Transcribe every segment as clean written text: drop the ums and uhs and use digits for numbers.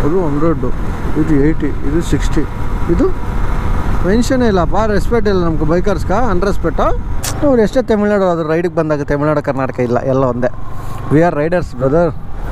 ಅದು 100, ಇದು 80, ಇದು 60. ಇದು ಮೆನ್ಷನೇ ಇಲ್ಲಪ್ಪ, ರೆಸ್ಪೆಕ್ಟ್ ಇಲ್ಲ ನಮ್ಗೆ ಬೈಕರ್ಸ್ಗ, ಅನ್ರೆಸ್ಪೆಕ್ಟು. ಅವ್ರು ಎಷ್ಟೇ ತಮಿಳ್ನಾಡು ಅದು ರೈಡಿಗೆ ಬಂದಾಗ ತಮಿಳ್ನಾಡು ಕರ್ನಾಟಕ ಇಲ್ಲ, ಎಲ್ಲ ಒಂದೇ. We are riders brother.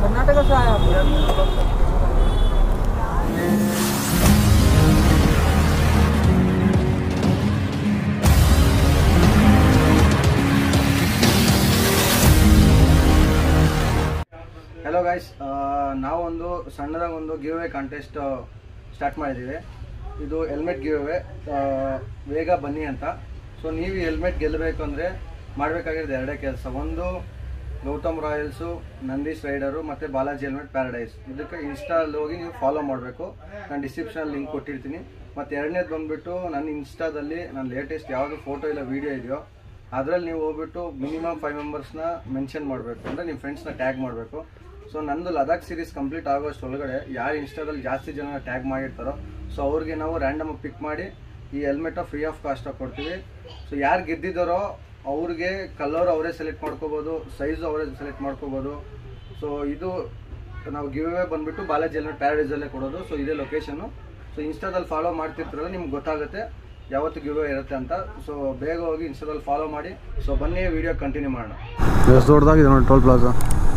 Hello guys, ನಾವೊಂದು ಸಣ್ಣದಾಗಿ ಒಂದು ಗಿವ್ ಅವೇ ಕಾಂಟೆಸ್ಟ್ ಸ್ಟಾರ್ಟ್ ಮಾಡಿದ್ದೀವಿ. ಇದು ಹೆಲ್ಮೆಟ್ ಗಿವ್ ಅವೇ, ಬೇಗ ಬನ್ನಿ ಅಂತ. ಸೊ ನೀವು ಹೆಲ್ಮೆಟ್ ಗೆಲ್ಲಬೇಕು ಅಂದರೆ ಮಾಡಬೇಕಾಗಿರೋದು ಎರಡೇ ಕೆಲಸ. ಒಂದು ಗೌತಮ್ ರಾಯಲ್ಸು, ನಂದೀಶ್ ರೈಡರು ಮತ್ತು ಬಾಲಾಜಿ ಹೆಲ್ಮೆಟ್ ಪ್ಯಾರಡೈಸ್. ಇದಕ್ಕೆ ಇನ್ಸ್ಟಾದಲ್ಲಿ ಹೋಗಿ ನೀವು ಫಾಲೋ ಮಾಡಬೇಕು. ನಾನು ಡಿಸ್ಕ್ರಿಪ್ಷನಲ್ಲಿ ಲಿಂಕ್ ಕೊಟ್ಟಿರ್ತೀನಿ. ಮತ್ತು ಎರಡನೇದು ಬಂದುಬಿಟ್ಟು ನನ್ನ ಇನ್ಸ್ಟಾದಲ್ಲಿ ನಾನು ಲೇಟೆಸ್ಟ್ ಯಾವುದು ಫೋಟೋ ಇಲ್ಲ ವೀಡಿಯೋ ಇದೆಯೋ ಅದರಲ್ಲಿ ನೀವು ಹೋಗ್ಬಿಟ್ಟು ಮಿನಿಮಮ್ 5 ಮೆಂಬರ್ಸ್ನ ಮೆನ್ಷನ್ ಮಾಡಬೇಕು, ಅಂದರೆ ನಿಮ್ಮ ಫ್ರೆಂಡ್ಸ್ನ ಟ್ಯಾಗ್ ಮಾಡಬೇಕು. ಸೊ ನಂದು ಲದಾಖ್ ಸೀರೀಸ್ ಕಂಪ್ಲೀಟ್ ಆಗೋಷ್ಟು ಒಳಗಡೆ ಯಾರು ಇನ್ಸ್ಟಾದಲ್ಲಿ ಜಾಸ್ತಿ ಜನ ಟ್ಯಾಗ್ ಮಾಡಿರ್ತಾರೋ ಸೊ ಅವ್ರಿಗೆ ನಾವು ರ್ಯಾಂಡಮ್ ಪಿಕ್ ಮಾಡಿ ಈ ಹೆಲ್ಮೆಟು ಫ್ರೀ ಆಫ್ ಕಾಸ್ಟಾಗಿ ಕೊಡ್ತೀವಿ. ಸೊ ಯಾರು ಗೆದ್ದಿದ್ದಾರೋ ಅವ್ರಿಗೆ ಕಲರ್ ಅವರೇ ಸೆಲೆಕ್ಟ್ ಮಾಡ್ಕೋಬೋದು, ಸೈಜು ಅವರೇ ಸೆಲೆಕ್ಟ್ ಮಾಡ್ಕೋಬೋದು. ಸೊ ಇದು ನಾವು ಗಿವ್ ಅವೇ ಬಂದುಬಿಟ್ಟು ಬಾಲಾಜಿ ಹೆಲ್ಮೆಟ್ ಪ್ಯಾರಡೈಸಲ್ಲೇ ಕೊಡೋದು. ಸೊ ಇದೇ ಲೊಕೇಶನ್ನು. ಸೊ ಇನ್ಸ್ಟಾದಲ್ಲಿ ಫಾಲೋ ಮಾಡ್ತಿರ್ತಾರಲ್ಲ ನಿಮ್ಗೆ ಗೊತ್ತಾಗುತ್ತೆ ಯಾವತ್ತು ಗಿವ್ ಅವೇ ಇರುತ್ತೆ ಅಂತ. ಸೊ ಬೇಗ ಹೋಗಿ ಇನ್ಸ್ಟಾದಲ್ಲಿ ಫಾಲೋ ಮಾಡಿ. ಸೊ ಬನ್ನಿ ವಿಡಿಯೋ ಕಂಟಿನ್ಯೂ ಮಾಡೋಣ. ಎಷ್ಟು ದೊಡ್ಡದಾಗಿದೆ ನೋಡಿ ಟೋಲ್ ಪ್ಲಾಜಾ.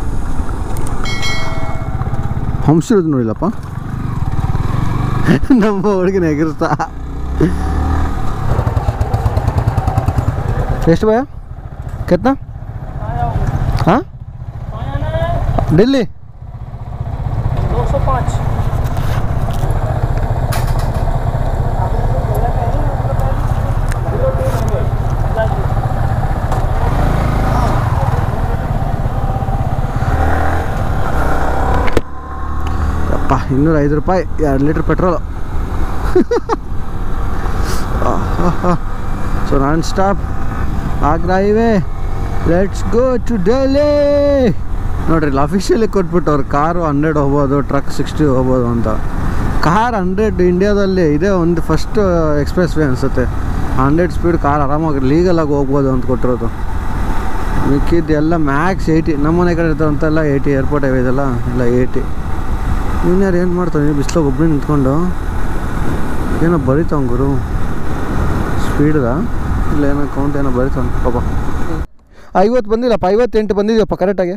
ಹಂಸಿರೋದು ನೋಡಿಲ್ಲಪ್ಪ, ನಮ್ಮ ಹುಡುಗಿನ ಎಗಿರ್ತಾ. ಎಷ್ಟು ಭಯ ಕೆತ್ನಾ? हाँ दिल्ली 205. ಅಪ್ಪ 205 ರೂಪಾಯಿ 2 litre petrol. So non stop Agra highway, let's go to Delhi. ನೋಡ್ರಿ ಇಲ್ಲಿ ಅಫಿಷಿಯಲಿ ಕೊಟ್ಬಿಟ್ಟವ್ರು ಕಾರು 100 ಹೋಗ್ಬೋದು, ಟ್ರಕ್ 60 ಹೋಗ್ಬೋದು ಅಂತ. ಕಾರ್ 100 ಇಂಡಿಯಾದಲ್ಲಿ ಇದೇ ಒಂದು ಫಸ್ಟ್ ಎಕ್ಸ್ಪ್ರೆಸ್ ವೇ ಅನಿಸುತ್ತೆ. 100 ಸ್ಪೀಡ್ ಕಾರ್ ಆರಾಮಾಗಿ ಲೀಗಲಾಗಿ ಹೋಗ್ಬೋದು ಅಂತ ಕೊಟ್ಟಿರೋದು. ಮಿಕ್ಕಿದ್ದು ಎಲ್ಲ ಮ್ಯಾಕ್ಸ್ 80. ನಮ್ಮನೆ ಕಡೆ ಇರ್ತಾವಂತೆಲ್ಲ 80. ಏರ್ಪೋರ್ಟ್ ಹೈವೇ ಇದೆಲ್ಲ ಎಲ್ಲ 80. ಇನ್ಯಾರು ಏನು ಮಾಡ್ತಾನೆ ಬಿಸ್ಲಾಗ ಒಬ್ಬನೇ ನಿಂತ್ಕೊಂಡು ಏನೋ ಬರೀತಾವ ಗುರು. ಸ್ಪೀಡ್ಗ ಇಲ್ಲ ಏನೋ ಕೌಂಟ್ ಏನೋ ಬರೀತಾವ ಪಾಪ. 50 ಬಂದಿಲ್ಲಪ್ಪ, 58 ಬಂದಿದ್ದೀವಪ್ಪ ಕರೆಕ್ಟಾಗಿ.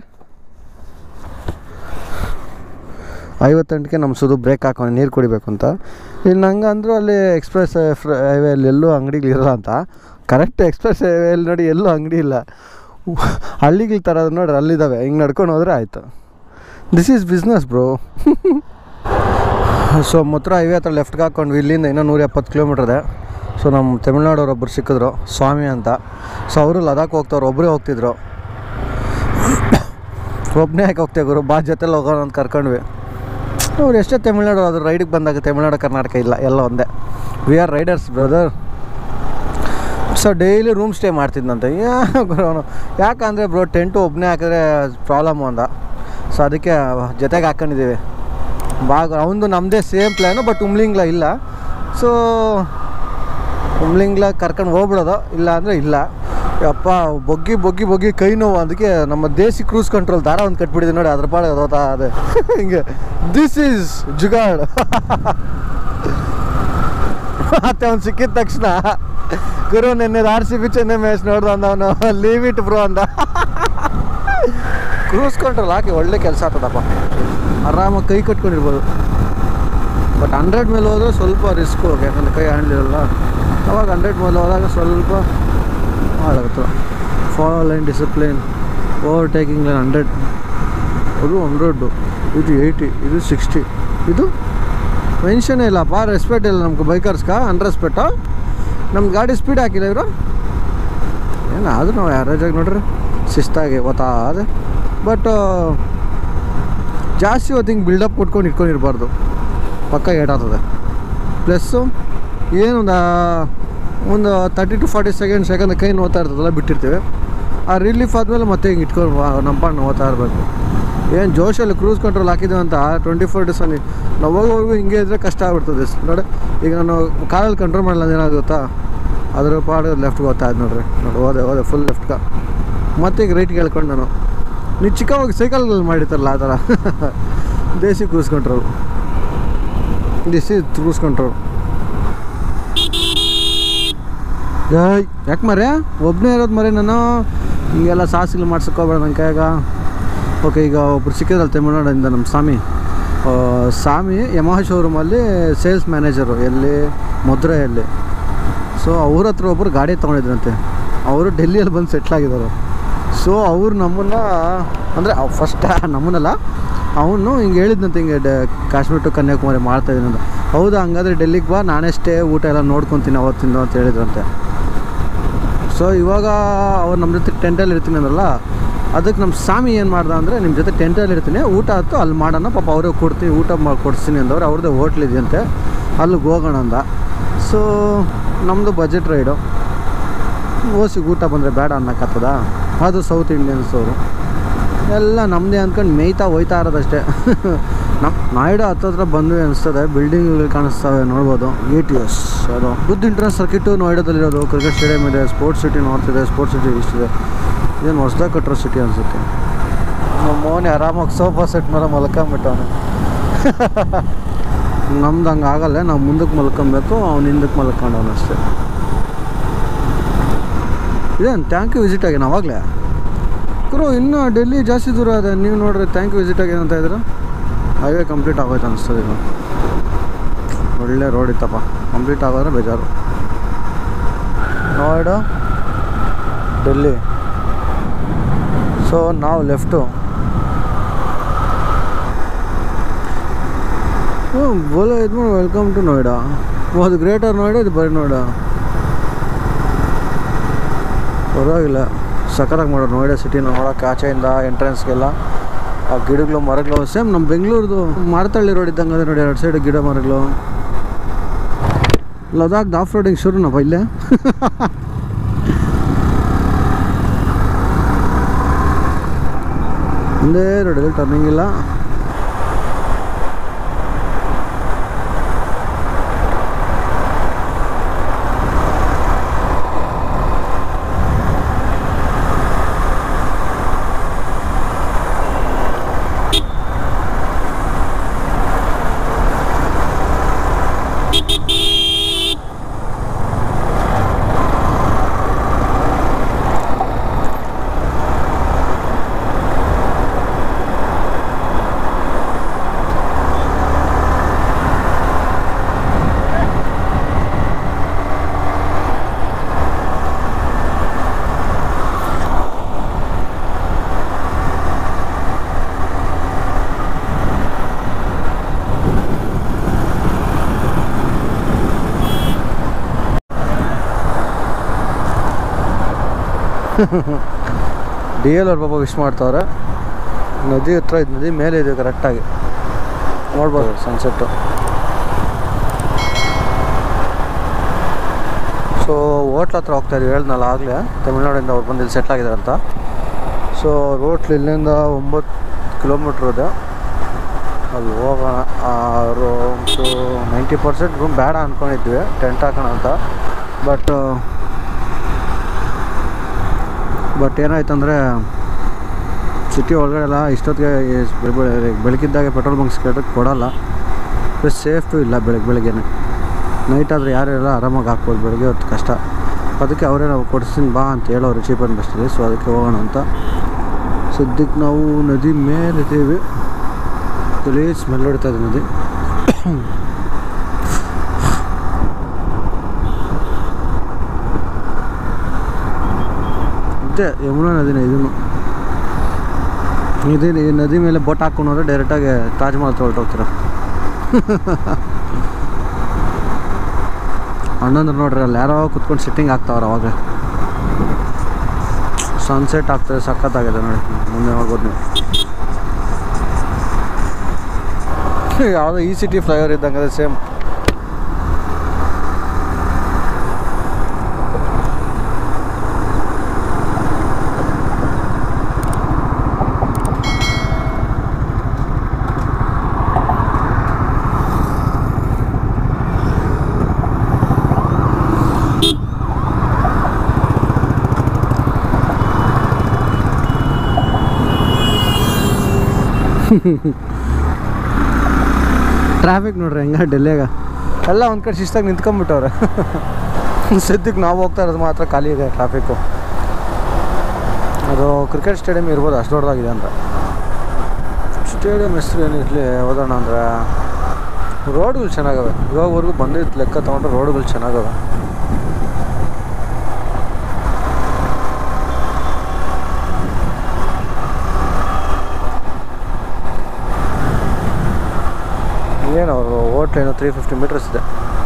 58ಕ್ಕೆ ನಮ್ಮ ಸುದು ಬ್ರೇಕ್ ಹಾಕೊಂಡು ನೀರು ಕುಡಿಬೇಕು ಅಂತ. ಇಲ್ಲಿ ನಂಗೆ ಅಂದರು ಅಲ್ಲಿ ಎಕ್ಸ್ಪ್ರೆಸ್ ಹೈವೇಲಿ ಎಲ್ಲೂ ಅಂಗಡಿಗಳಿರಲ್ಲ ಅಂತ. ಕರೆಕ್ಟ್ ಎಕ್ಸ್ಪ್ರೆಸ್ ಹೈವೇಲಿ ನೋಡಿ ಎಲ್ಲೂ ಅಂಗಡಿ ಇಲ್ಲ. ಹಳ್ಳಿಗಳು ತರೋದು ನೋಡ್ರಿ ಅಲ್ಲಿದ್ದಾವೆ, ಹಿಂಗೆ ನಡ್ಕೊಂಡು ಹೋದರೆ ಆಯಿತು. This is business bro. So Mathura highway ಹತ್ರ ಲೆಫ್ಟ್ಗೆ ಹಾಕ್ಕೊಂಡು ಇಲ್ಲಿಂದ ಇನ್ನೂ 170 ಕಿಲೋಮೀಟ್ರ್ ಇದೆ. ಸೊ ನಮ್ಮ ತಮಿಳ್ನಾಡವ್ರೊಬ್ಬರು ಸಿಕ್ಕಿದ್ರು, ಸ್ವಾಮಿ ಅಂತ. ಸೊ ಅವರು ಲದಾಖ್ ಹೋಗ್ತವ್ರು, ಒಬ್ಬರೇ ಹೋಗ್ತಿದ್ರು. ಒಬ್ಬನೇ ಯಾಕೆ ಹೋಗ್ತೇವೆ ಗುರು, ಬಾ ಜೊತೆಲಿ ಹೋಗೋಣ ಅಂತ ಕರ್ಕೊಂಡ್ವಿ. ಅವ್ರು ಎಷ್ಟೇ ತಮಿಳ್ನಾಡು ಅದು ರೈಡಿಗೆ ಬಂದಾಗ ತಮಿಳ್ನಾಡು ಕರ್ನಾಟಕ ಇಲ್ಲ, ಎಲ್ಲ ಒಂದೇ. We are riders brother. So daily room stay ಮಾಡ್ತಿದ್ದಂತೆ. ಯಾಕಂದರೆ ಬ್ರೋ ಟೆಂಟು ಒಬ್ಬನೇ ಹಾಕಿದ್ರೆ ಪ್ರಾಬ್ಲಮ್ಮು ಅಂದ. ಸೊ ಅದಕ್ಕೆ ಜೊತೆಗೆ ಹಾಕ್ಕೊಂಡಿದ್ದೀವಿ. ಅವನು ನಮ್ಮದೇ ಸೇಮ್ ಪ್ಲ್ಯಾನು, ಬಟ್ ಉಮ್ಲಿಂಗ್ಲ ಇಲ್ಲ. ಸೊ ಉಮ್ಲಿಂಗ್ಲ ಕರ್ಕೊಂಡು ಹೋಗ್ಬಿಡೋದು, ಇಲ್ಲ ಅಂದರೆ ಇಲ್ಲ. ಅಪ್ಪ ಬೊಗ್ಗಿ ಬೊಗ್ಗಿ ಬೊಗ್ಗಿ ಕೈ ನೋವು. ಅದಕ್ಕೆ ನಮ್ಮ ದೇಸಿ ಕ್ರೂಸ್ ಕಂಟ್ರೋಲ್ ದಾರ ಒಂದು ಕಟ್ಬಿಟ್ಟಿದೆ ನೋಡಿ, ಅದ್ರ ಪಾಡಿಗೆ ಅದೋತಾ ಅದೇ ಹಿಂಗೆ. This is jugaad. ಮತ್ತೆ ಅವ್ನು ಸಿಕ್ಕಿದ ತಕ್ಷಣ ಗುರು ನೆನ್ನೆ RCB ಚೆನ್ನೈ ಮ್ಯಾಚ್ ನೋಡ್ದು ಅಂದ ಅವನು. ಲೀವ್ ಇಟ್ ಬ್ರೋ ಅಂದ. ಕ್ರೂಸ್ ಕಂಟ್ರೋಲ್ ಹಾಕಿ ಒಳ್ಳೆ ಕೆಲಸ ಆಗ್ತದಪ್ಪ, ಆರಾಮಾಗಿ ಕೈ ಕಟ್ಕೊಂಡಿರ್ಬೋದು. ಬಟ್ 100 ಮೇಲೆ ಹೋದರೆ ಸ್ವಲ್ಪ ರಿಸ್ಕು, ಯಾಕಂದರೆ ಕೈ ಹ್ಯಾಂಡ್ಲಿರಲ್ಲ. ಅವಾಗ 100 ಮೇಲೆ ಹೋದಾಗ ಸ್ವಲ್ಪ ಹಾಳಾಗುತ್ತೆ. Follow line discipline, overtaking line 100, ಅದು 100, ಇದು 80, ಇದು 60. ಇದು ಮೆನ್ಷನೇ ಇಲ್ಲಪ್ಪ, ರೆಸ್ಪೆಕ್ಟ್ ಇಲ್ಲ ನಮ್ಗೆ ಬೈಕರ್ಸ್ಗ, ಅನ್ರೆಸ್ಪೆಕ್ಟು. ನಮ್ಮ ಗಾಡಿ ಸ್ಪೀಡ್ ಹಾಕಿಲ್ಲ ಇವರು. ಏನಾದರೂ ನಾವು ಯಾರೇಜಾಗಿ ನೋಡ್ರಿ ಶಿಸ್ತಾಗಿ ಗೊತ್ತಾದೆ. ಬಟ್ ಜಾಸ್ತಿ ಹೊತ್ತು ಹಿಂಗೆ ಬಿಲ್ಡಪ್ ಕೊಟ್ಕೊಂಡು ಇಟ್ಕೊಂಡಿರ್ಬಾರ್ದು, ಪಕ್ಕ ಏಟಾಗ್ತದೆ. ಪ್ಲಸ್ಸು ಒಂದು 30 to 40 ಸೆಕೆಂಡ್ಸ್, ಯಾಕಂದರೆ ಕೈ ನೋಡ್ತಾ ಇರ್ತದಲ್ಲ ಬಿಟ್ಟಿರ್ತೀವಿ. ಆ ರಿಲೀಫ್ ಆದಮೇಲೆ ಮತ್ತೆ ಹಿಂಗೆ ಇಟ್ಕೊಂಡು ನಮ್ಮ ನೋಡ್ತಾ ಇರಬೇಕು. ಏನು ಜೋಶಲ್ಲಿ ಕ್ರೂಸ್ ಕಂಟ್ರೋಲ್ ಹಾಕಿದ್ದೀವಿ ಅಂತ 24 days ನಾವು ಹೋಗೋವರೆಗೂ ಹಿಂಗೆ ಇದ್ದರೆ ಕಷ್ಟ ಆಗ್ಬಿಡ್ತದೆ ನೋಡಿ. ಈಗ ನಾನು ಕಾರಲ್ಲಿ ಕಂಟ್ರೋಲ್ ಮಾಡಲ್ಲ, ಏನಾಗುತ್ತಾ ಅದ್ರ ಪಾಡು ಲೆಫ್ಟ್ಗೆ ಹೋಗ್ತಾಯಿದ್ದು ನೋಡ್ರಿ. ಹೋದೆ ಫುಲ್ ಲೆಫ್ಟ್ಗೆ. ಮತ್ತೆ ಈಗ ರೈಟ್ಗೆ ಹೇಳ್ಕೊಂಡು ನಾನು ನೀವು ಚಿಕ್ಕವಾಗಿ ಸೈಕಲ್ಗಳು ಮಾಡಿರ್ತಾರಲ್ಲ ಆ ಥರ desi cruise control. This is cruise control. ಯಾಕೆ ಮರೆ ಒಬ್ಬನೇ ಇರೋದು ಮರೆ ನಾನು ಹಿಂಗೆಲ್ಲ ಸಾಹಸಿಗಳು ಮಾಡ್ಸೋಕೋಬೇಡ ನನ್ನ ಕೈಯಾಗ. ಓಕೆ, ಈಗ ಒಬ್ರು ಸಿಕ್ಕಿದ್ರಲ್ಲ ತಮಿಳ್ನಾಡಿಂದ ನಮ್ಮ ಸ್ವಾಮಿ ಯಮಹ ಶೋರೂಮಲ್ಲಿ ಸೇಲ್ಸ್ ಮ್ಯಾನೇಜರು, ಎಲ್ಲಿ ಮಧುರೆಯಲ್ಲಿ. ಸೊ ಅವ್ರ ಹತ್ರ ಒಬ್ಬರು ಗಾಡಿ ತೊಗೊಂಡಿದ್ರಂತೆ. ಅವರು ಡೆಲ್ಲಿಯಲ್ಲಿ ಬಂದು ಸೆಟ್ಲಾಗಿದ್ದಾರೆ. ಸೊ ಅವ್ರು ನಮ್ಮನ್ನು ಅಂದರೆ ಫಸ್ಟ್ ನಮ್ಮನ್ನಲ್ಲ, ಅವನು ಹಿಂಗೆ ಹೇಳಿದ್ನಂತೆ, ಹಿಂಗೆ ಕಾಶ್ಮೀರ ಟು ಕನ್ಯಾಕುಮಾರಿ ಮಾಡ್ತಾಯಿದ್ದೀನಿ ಅಂತ. ಹೌದಾ, ಹಂಗಾದ್ರೆ ಡೆಲ್ಲಿಗೆ ಬಾ, ನಾನೇ ಸ್ಟೇ ಊಟ ಎಲ್ಲ ನೋಡ್ಕೊತೀನಿ ಅವತ್ತಿಂದ ಅಂತ ಹೇಳಿದ್ರಂತೆ. ಸೊ ಇವಾಗ ಅವ್ರು ನಮ್ಮ ಜೊತೆ ಟೆಂಟಲ್ಲಿ ಇರ್ತೀನಿ ಅಂದ್ರಲ್ಲ, ಅದಕ್ಕೆ ನಮ್ಮ ಸ್ವಾಮಿ ಏನು ಮಾಡ್ದ ಅಂದರೆ, ನಿಮ್ಮ ಜೊತೆ ಟೆಂಟಲ್ಲಿ ಇರ್ತೀನಿ, ಊಟ ಆಯ್ತು ಅಲ್ಲಿ ಮಾಡೋಣ, ಪಾಪ ಅವರೇ ಕೊಡ್ತೀನಿ, ಊಟ ಮಾಡಿ ಕೊಡಿಸ್ತೀನಿ ಅಂದವ್ರು. ಅವ್ರದ್ದೇ ಹೋಟ್ಲಿದೆಯಂತೆ, ಅಲ್ಲಿಗೆ ಹೋಗೋಣ ಅಂದ. ಸೊ ನಮ್ಮದು ಬಜೆಟ್ ರೈಡು, ಓಸಿಗೆ ಊಟ ಬಂದರೆ ಬೇಡ ಅನ್ನೋಕ್ಕತ್ತದ. ಅದು ಸೌತ್ ಇಂಡಿಯನ್ಸ್ ಅವರು ಎಲ್ಲ ನಮ್ಮದೇ ಅಂದ್ಕೊಂಡು ಮೇಯ್ತಾ ಹೋಯ್ತಾ ಇರೋದಷ್ಟೇ. ನಮ್ಮ ನಾಯ್ಡು ಹತ್ತತ್ರ ಬಂದ್ವಿ ಅನಿಸ್ತದೆ. ಬಿಲ್ಡಿಂಗ್ಗಳು ಕಾಣಿಸ್ತವೆ, ನೋಡ್ಬೋದು. ATS ಅದು ಬುದ್ಧ ಇಂಟರ್ನೆಟ್ ಸರ್ಕಿಟು ನೋಯ್ಡಾದಲ್ಲಿರೋದು. ಕ್ರಿಕೆಟ್ ಸ್ಟೇಡಿಯಮ್ ಇದೆ, ಸ್ಪೋರ್ಟ್ಸ್ ಸಿಟಿ ನಾರ್ತ್ ಇದೆ, ಸ್ಪೋರ್ಟ್ಸ್ ಸಿಟಿ ಈಸ್ಟ್ ಇದೆ. ಇದೇನು ಹೊಸದಾಗಿ ಕಟ್ಟಿರೋ ಸಿಟಿ ಅನಿಸುತ್ತೆ. ನಮ್ಮ ಮೋನಿ ಆರಾಮಾಗಿ ಸೋಫಾ ಸೆಟ್ ಮೇಲೆ ಮಲ್ಕೊಂಬಿಟ್ಟವನು. ನಮ್ದು ಹಂಗೆ ಆಗಲ್ಲ, ನಾವು ಮುಂದಕ್ಕೆ ಮಲ್ಕೊಬೇಕು, ಅವ್ನು ಹಿಂದಕ್ಕೆ ಮಲ್ಕೊಂಡವನು ಅಷ್ಟೇ. ಇದೇನು ಥ್ಯಾಂಕ್ ಯು ವಿಸಿಟ್ ಆಗಿ ನಾವಾಗಲೇ ಗುರು, ಇನ್ನೂ ಡೆಲ್ಲಿ ಜಾಸ್ತಿ ದೂರ ಇದೆ. ನೀವು ನೋಡ್ರಿ ಥ್ಯಾಂಕ್ ಯು ವಿಸಿಟ್ ಆಗಿ ಏನಂತ ಇದ್ರು. ಹೈವೇ ಕಂಪ್ಲೀಟ್ ಆಗೋಯ್ತು ಅನಿಸ್ತದೆ. ಇದು ಒಳ್ಳೆ ರೋಡ್ ಇತ್ತಪ್ಪ, ಕಂಪ್ಲೀಟ್ ಆಗೋದ್ರೆ ಬೇಜಾರು. ನೋಯ್ಡಾ ಡೆಲ್ಲಿ. ಸೊ ನಾವು ಲೆಫ್ಟು. ಬೋಲೋ ಇದು ವೆಲ್ಕಮ್ ಟು ನೋಯ್ಡಾ. ಅದು ಗ್ರೇಟರ್ ನೋಯ್ಡಾ, ಇದು ಬರೀ ನೋಯ್ಡಾ. ಪರವಾಗಿಲ್ಲ, ಸಖತ್ತಾಗಿ ಮಾಡೋರು ನೋಯ್ಡಾ ಸಿಟಿನ ನೋಡೋಕೆ. ಆಚೆಯಿಂದ ಎಂಟ್ರೆನ್ಸ್ಗೆಲ್ಲ ಆ ಗಿಡಗಳು ಮರಗಳು ಸೇಮ್ ನಮ್ಮ ಬೆಂಗಳೂರದು ಮಾರತಳ್ಳಿ ರೋಡ್ ಇದ್ದಂಗೆ ಅದೇ ನೋಡಿ, 2 ಸೈಡ್ ಗಿಡ ಮರಗಳು. ಲದಾಖ್ ಆಫ್ ರೋಡಿಂಗ್ ಶುರುನಪ್ಪ ಇಲ್ಲೇ. ಒಂದೇ ರೋಡಲ್ಲಿ ಟರ್ನಿಂಗ್ ಇಲ್ಲ. DL ಅವ್ರು ಪಾಪ ವಿಶ್ ಮಾಡ್ತಾವ್ರೆ. ನದಿ ಹತ್ರ ಇದು, ನದಿ ಮೇಲೆ ಇದೆ ಕರೆಕ್ಟಾಗಿ ನೋಡ್ಬೋದು ಸನ್ಸೆಟ್ಟು. ಸೊ ಹೋಟ್ಲ್ ಹತ್ರ ಹೋಗ್ತಾಯಿದ್ವಿ, ಹೇಳ್ದನಲ್ಲ ಆಗಲೇ, ತಮಿಳ್ನಾಡಿಂದ ಅವ್ರು ಬಂದು ಇಲ್ಲಿ ಸೆಟ್ಲಾಗಿದ್ದಾರೆ ಅಂತ. ಸೊ ಹೋಟ್ಲ್ ಇಲ್ಲಿಂದ 9 ಕಿಲೋಮೀಟ್ರ್ ಇದೆ. ಅಲ್ಲಿ ಹೋಗೋಣ. ರೂಮ್ಸು 90% ರೂಮ್ ಬೇಡ ಅಂದ್ಕೊಂಡಿದ್ವಿ, ಟೆಂಟ್ ಹಾಕೋಣ ಅಂತ. ಬಟ್ ಏನಾಯ್ತಂದರೆ, ಸಿಟಿ ಒಳಗಡೆ ಎಲ್ಲ ಇಷ್ಟೊತ್ತಿಗೆ ಬೆಳಗಿದ್ದಾಗೆ ಪೆಟ್ರೋಲ್ ಬಂಕ್ಸ್ ಕೇಳೋಕ್ಕೆ ಕೊಡೋಲ್ಲ. ಪ್ಲಸ್ ಸೇಫ್ಟು ಇಲ್ಲ ಬೆಳಗ್ಗೆ. ನೈಟ್ ಆದರೆ ಯಾರೆಲ್ಲ ಆರಾಮಾಗಿ ಹಾಕ್ಬೋದು, ಬೆಳಗ್ಗೆ ಹೊತ್ತು ಕಷ್ಟ. ಅದಕ್ಕೆ ಅವರೇ ನಾವು ಕೊಡಿಸ್ತೀನಿ ಬಾ ಅಂತ ಹೇಳೋರು ಚೀಪ್ ಆ್ಯಂಡ್ ಬೆಸ್ಟಲ್ಲಿ. ಸೊ ಅದಕ್ಕೆ ಹೋಗೋಣ ಅಂತ. ಸದ್ಯಕ್ಕೆ ನಾವು ನದಿ ಮೇಲಿದ್ದೀವಿ. ಇಲ್ಲಿ ಸ್ಮೆಲ್ ಹೊಡಿತಾ ಇದೆ ನದಿ. ಮತ್ತೆ ಯಮುನಾ ನದಿನೇ ಇದನ್ನು. ಈ ನದಿ ಮೇಲೆ ಬೋಟ್ ಹಾಕ್ಕೊಂಡು ಹೋದ್ರೆ ಡೈರೆಕ್ಟಾಗಿ ತಾಜ್ ಮಹಲ್ ಹೊರಟೋಗ್ತೀರ. ಅಣ್ಣಂದ್ರೆ ನೋಡ್ರಿ, ಅಲ್ಲಿ ಯಾರೋ ಕುತ್ಕೊಂಡು ಸಿಟ್ಟಿಂಗ್ ಆಗ್ತಾವ್ರೆ. ಅವಾಗ ಸನ್ಸೆಟ್ ಆಗ್ತದೆ, ಸಖತ್ತಾಗಿದೆ ನೋಡಿ. ಮುಂದೆ ನೋಡ್ಬೋದು ನೀವು. ಯಾವುದೋ ಈ ಸಿಟಿ ಫ್ಲೈಓವರ್ ಇದ್ದಂಗೆ ಅದೇ ಸೇಮ್. ಟ್ರಾಫಿಕ್ ನೋಡ್ರಿ ಹೆಂಗ ಡೆಲ್ಲಿಯಾಗ ಎಲ್ಲ ಒಂದು ಕಡೆ ಶಿಸ್ತಾಗಿ ನಿಂತ್ಕೊಂಡ್ಬಿಟ್ಟವ್ರೆ. ಸದ್ಯಕ್ಕೆ ನಾವು ಹೋಗ್ತಾ ಇರೋದು ಮಾತ್ರ ಖಾಲಿ ಇದೆ ಟ್ರಾಫಿಕ್ಕು. ಅದು ಕ್ರಿಕೆಟ್ ಸ್ಟೇಡಿಯಂ ಇರ್ಬೋದು, ಅಷ್ಟು ದೊಡ್ಡದಾಗಿದೆ ಅಂತ. ಸ್ಟೇಡಿಯಂ ಹೆಸರು ಏನಿರಲಿ ಹೋಗೋಣ ಅಂದರೆ ರೋಡ್ಗಳು ಚೆನ್ನಾಗವೆ. ಇವಾಗವರೆಗೂ ಬಂದಿದ್ದು ಲೆಕ್ಕ ತೊಗೊಂಡ್ರೆ ರೋಡ್ಗಳು ಚೆನ್ನಾಗವೆ. ಏನು ಅವರು ಹೋಟ್ಲೇನು 350 ಮೀಟರ್ಸ್ ಇದೆ.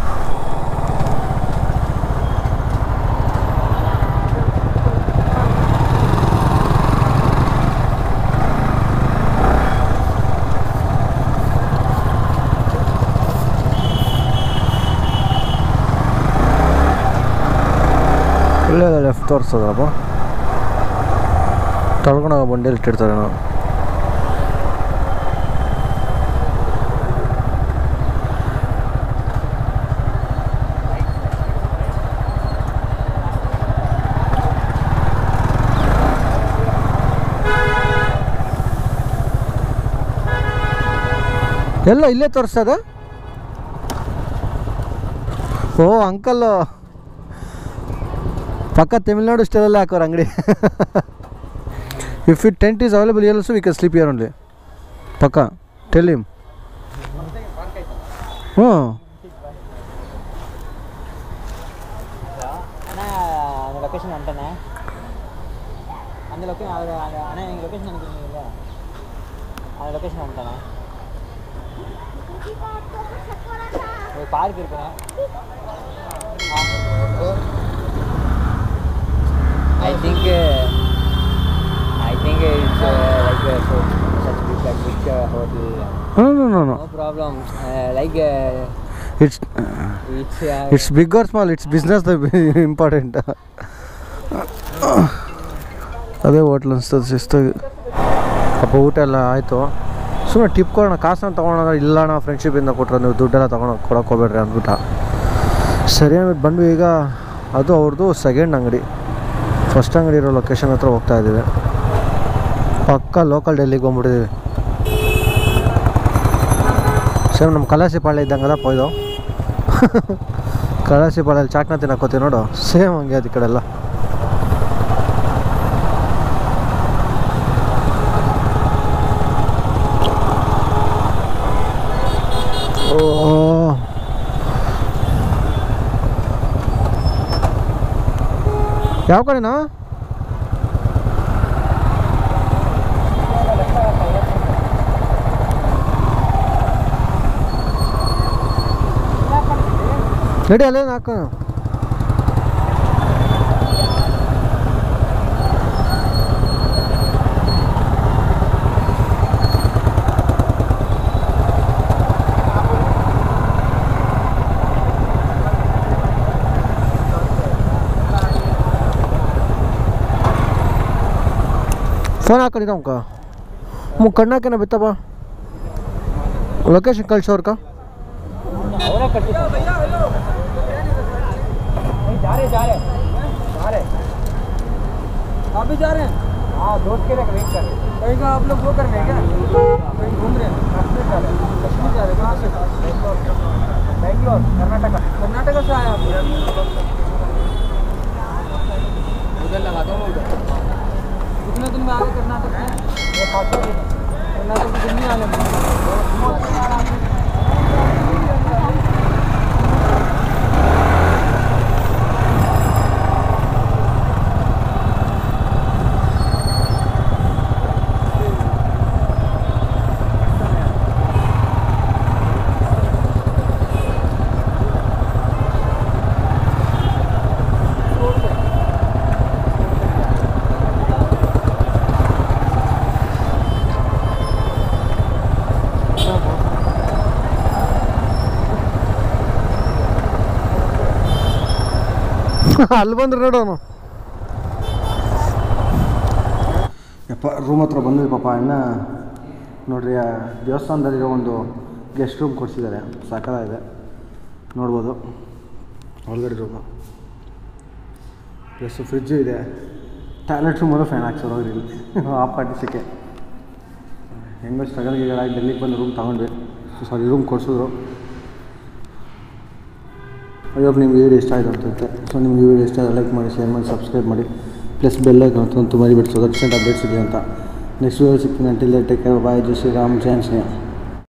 ಇಲ್ಲೇ ಲೆಫ್ಟ್ ತೋರಿಸ್ತದಪ್ಪ, ತೊಳ್ಕೊಂಡೋಗ ಬಂಡಿಯಲ್ಲಿ ಇಟ್ಟಿರ್ತಾರೆ ನಾವು. ಎಲ್ಲ ಇಲ್ಲೇ ತೋರಿಸ್ತದ. ಓ ಅಂಕಲ್ ಪಕ್ಕ ತಮಿಳ್ನಾಡು ಸ್ಟೈಲಲ್ಲೇ ಹಾಕೋರು ಅಂಗಡಿ. If it tent is available also we can sleep here only. ಪಕ್ಕ ಟೆಲ್ ಹಿಮ್. ಹ್ಞೂ లొకేషన్ అంటనే அந்த லொகேஷன் அண்ணா எங்கள் லொக்கேஷன் அனுப்பிடுவீங்கல்ல, அந்த லொக்கேஷன் வந்துட்டானே. ஒரு பார்க் இருக்குண்ணா. I think it's like such big hotel. No. No problem. It's big or small, it's business the important. ಅದೇ ಹೋಟ್ಲ್ ಅನಿಸ್ತದೆ ಶಿಸ್ತಾಗಿ. ಪಾಪ ಊಟ ಎಲ್ಲ ಆಯಿತು. ಸುಮ್ಮನೆ ಟಿಪ್ ಕೊಡೋಣ, ಕಾಸನ್ನ ತೊಗೊಳೋಣ. ಇಲ್ಲ ನಾವು ಫ್ರೆಂಡ್ಶಿಪ್ಪಿಂದ ಕೊಟ್ಟರೆ ನೀವು ದುಡ್ಡೆಲ್ಲ ಕೊಡೋಕೆ ಹೋಗ್ಬೇಡ್ರಿ ಅಂದ್ಬಿಟ್ಟ. ಸರಿ ಅಂದ್ಬಿಟ್ಟು ಬಂದ್ವಿ. ಈಗ ಅದು ಅವ್ರದ್ದು ಸೆಕೆಂಡ್ ಅಂಗಡಿ. ಫಸ್ಟ್ ಅಂಗಡಿ ಇರೋ ಲೊಕೇಶನ್ ಹತ್ರ ಹೋಗ್ತಾ ಇದ್ದೀವಿ. ಪಕ್ಕ ಲೋಕಲ್ ಡೆಲ್ಲಿಗೆ ಬಂದ್ಬಿಟ್ಟಿದ್ದೀವಿ. ಸೇಮ್ ನಮ್ಮ ಕಲಾಸಿಪಾಳ್ಯ ಇದ್ದಂಗೆಲ್ಲ ಪೋಯ್ದು. ಕಲಾಸಿಪಾಳ್ಯಲ್ಲಿ ಚಾಟ್ನ ತಿನ್ನಕೋತೀವಿ ನೋಡು, ಸೇಮ್ ಹಂಗೆ ಅದು ಈ ಕಡೆ ಎಲ್ಲ. ಯಾವ ಕಡೆನಾ? ನಡಿ ಅಲ್ಲೇ ನಾಲ್ಕು. ಫೋನ್ ಹಾಕೊಂಡಿದ್ದ ಅವಕ ಕಣ್ಣಾಕೇನ ಬಿತ್ತಪ್ಪ. ಲೊಕೇಶನ್ ಕಳ್ಸೋರ್ಕ अभी जा रहे हैं। हाँ दोस्त के लिए वेट कर रहे हैं। कहीं का आप लोग वो करने क्या कहीं घूम रहे हैं? कश्मीर जा रहे हैं। कश्मीर जा रहे हैं। कहाँ से? बेंगलोर कर्नाटका। कर्नाटका से आए आप? उधर लगा दो उधर। कितने दिन में आगे कर्नाटक में? ये 5 दिन। कर्नाटक की दिन नहीं आने में। ಅಲ್ಲಿ ಬಂದ್ರೆ ನೋಡೋನು. ಯಪ್ಪ ರೂಮ್ ಹತ್ರ ಬಂದ್ವಿ ಪಾಪ. ಇನ್ನು ನೋಡ್ರಿ, ಆ ದೇವಸ್ಥಾನದಲ್ಲಿರೋ ಒಂದು ಗೆಸ್ಟ್ ರೂಮ್ ಕೊಡಿಸಿದ್ದಾರೆ. ಸಕ್ಕತ್ತಾಗಿದೆ, ನೋಡ್ಬೋದು. ಒಳಗಡೆ ರೂಮು ಪ್ಲಸ್ ಫ್ರಿಜ್ಜು ಇದೆ. ಟಾಯ್ಲೆಟ್ ರೂಮಲ್ಲೂ ಫ್ಯಾನ್ ಹಾಕ್ಸೋರು ಹೋಗ್ರಿ ಇಲ್ಲಿ. ಆ ಪಾರ್ಟಿಸಕ್ಕೆ ಹೆಂಗೋ ಸ್ಟ್ರಗಲ್ ಗಿಗಳಾಗಿ ಡೆಲ್ಲಿಗೆ ಬಂದು ರೂಮ್ ತೊಗೊಂಡ್ವಿ. ಸಾರಿ ರೂಮ್ ಕೊಡಿಸಿದ್ರು. ಅಯ್ಯಪ್ಪ ನಿಮ್ಗೆ ವಿಡಿಯೋ ಇಷ್ಟ ಆಯಿತು ಅಂತಂತೆ. ಸೊ ನಿಮ್ಗೆ ವಿಡಿಯೋ ಇಷ್ಟ ಲೈಕ್ ಮಾಡಿ, ಶೇರ್ ಮಾಡಿ, ಸಬ್ಸ್ಕ್ರೈಬ್ ಮಾಡಿ, ಪ್ಲಸ್ ಬೆಲ್ ಐಕಾನ್ ಅಂತೂ ಮರಿಬಿಟ್ಟು ಸೊ ದಟ್ ಅಪ್ಡೇಟ್ಸ್ ಇದೆ ಅಂತ. ನೆಕ್ಸ್ಟ್ ವಿಡಿಯೋ ಸಿಗ್ತೀನಿ. Until that take care, bye. ಜೈ ಶ್ರೀರಾಮ್, ಜೈ ಆಂಜನೇಯ.